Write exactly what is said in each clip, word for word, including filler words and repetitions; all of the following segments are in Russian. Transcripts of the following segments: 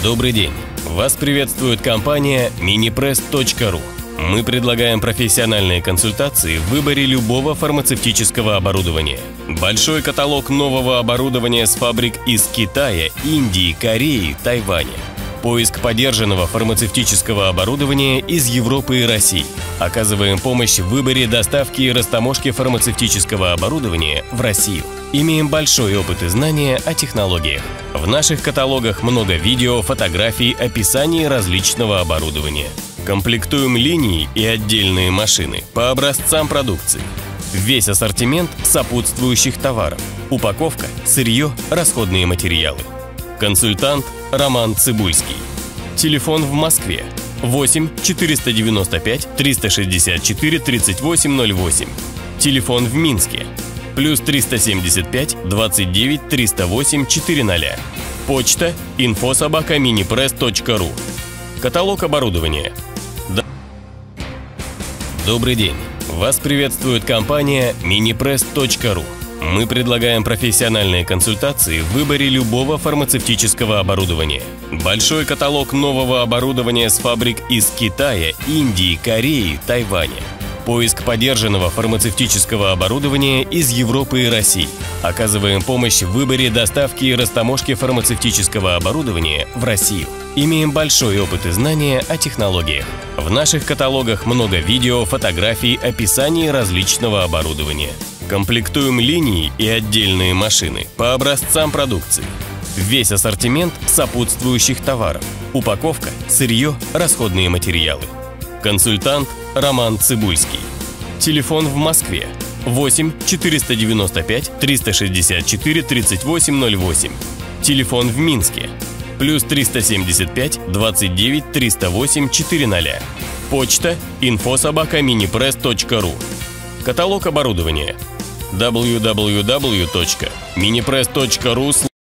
Добрый день! Вас приветствует компания Minipress точка ру. Мы предлагаем профессиональные консультации в выборе любого фармацевтического оборудования. Большой каталог нового оборудования с фабрик из Китая, Индии, Кореи, Тайваня. Поиск подержанного фармацевтического оборудования из Европы и России. Оказываем помощь в выборе доставки и растаможки фармацевтического оборудования в Россию. Имеем большой опыт и знания о технологиях. В наших каталогах много видео, фотографий, описаний различного оборудования. Комплектуем линии и отдельные машины по образцам продукции. Весь ассортимент сопутствующих товаров. Упаковка, сырье, расходные материалы. Консультант Роман Цыбульский. Телефон в Москве восемь четыреста девяносто пять триста шестьдесят четыре тридцать восемь ноль восемь. Телефон в Минске плюс триста семьдесят пять двадцать девять триста восемь четыреста. Почта инфо собака минипресс точка ру. Каталог оборудования. Добрый день! Вас приветствует компания Minipress точка ру. Мы предлагаем профессиональные консультации в выборе любого фармацевтического оборудования. Большой каталог нового оборудования с фабрик из Китая, Индии, Кореи, Тайваня. Поиск подержанного фармацевтического оборудования из Европы и России. Оказываем помощь в выборе доставки и растаможки фармацевтического оборудования в Россию. Имеем большой опыт и знания о технологиях. В наших каталогах много видео, фотографий, описаний различного оборудования. Комплектуем линии и отдельные машины по образцам продукции. Весь ассортимент сопутствующих товаров. Упаковка, сырье, расходные материалы. Консультант Роман Цыбульский. Телефон в Москве восемь четыреста девяносто пять триста шестьдесят четыре тридцать восемь ноль восемь. Телефон в Минске плюс триста семьдесят пять двадцать девять триста восемь четыреста. Почта инфо собака минипресс точка ру. Каталог оборудования дабл ю дабл ю дабл ю точка минипресс точка ру.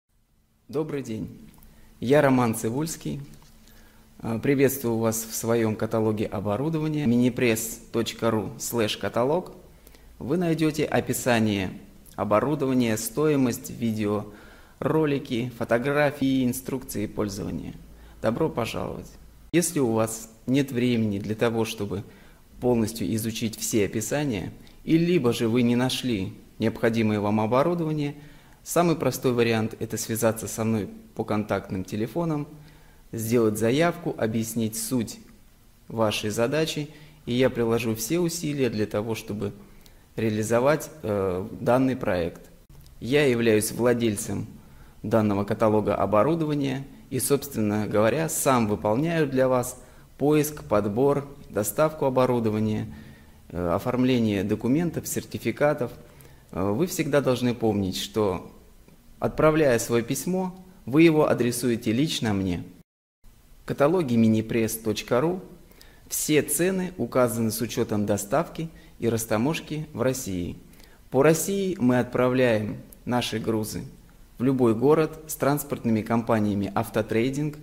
Добрый день, я Роман Цыбульский. Приветствую вас в своем каталоге оборудования минипресс точка ру слэш каталог. Вы найдете описание оборудования, стоимость, видео, ролики, фотографии, инструкции пользования. Добро пожаловать! Если у вас нет времени для того, чтобы полностью изучить все описания, и либо же вы не нашли необходимое вам оборудование, самый простой вариант – это связаться со мной по контактным телефонам, сделать заявку, объяснить суть вашей задачи, и я приложу все усилия для того, чтобы реализовать э, данный проект. Я являюсь владельцем данного каталога оборудования и, собственно говоря, сам выполняю для вас поиск, подбор, доставку оборудования, э, оформление документов, сертификатов. Э, вы всегда должны помнить, что, отправляя свое письмо, вы его адресуете лично мне. В каталоге минипресс точка ру все цены указаны с учетом доставки и растаможки в России. По России мы отправляем наши грузы в любой город с транспортными компаниями «Автотрейдинг».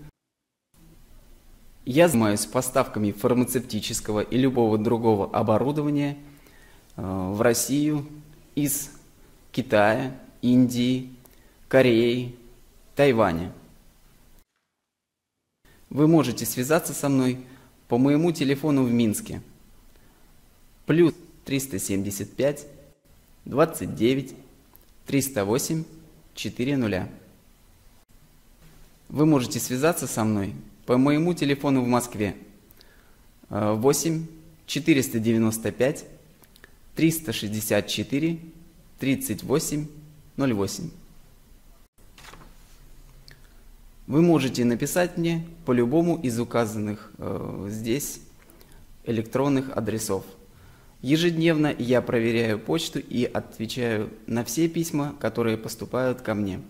Я занимаюсь поставками фармацевтического и любого другого оборудования в Россию из Китая, Индии, Кореи, Тайваня. Вы можете связаться со мной по моему телефону в Минске плюс триста семьдесят пять двадцать девять триста восемь четыреста. Вы можете связаться со мной по моему телефону в Москве восемь четыреста девяносто пять триста шестьдесят четыре тридцать восемь ноль восемь. Вы можете написать мне по любому из указанных э, здесь электронных адресов. Ежедневно я проверяю почту и отвечаю на все письма, которые поступают ко мне.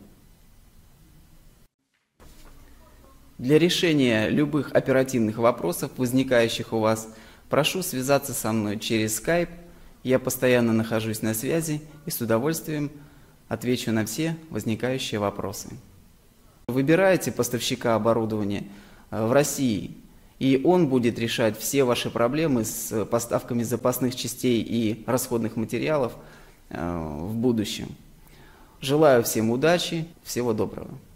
Для решения любых оперативных вопросов, возникающих у вас, прошу связаться со мной через Skype. Я постоянно нахожусь на связи и с удовольствием отвечу на все возникающие вопросы. Выбираете поставщика оборудования в России, и он будет решать все ваши проблемы с поставками запасных частей и расходных материалов в будущем. Желаю всем удачи, всего доброго.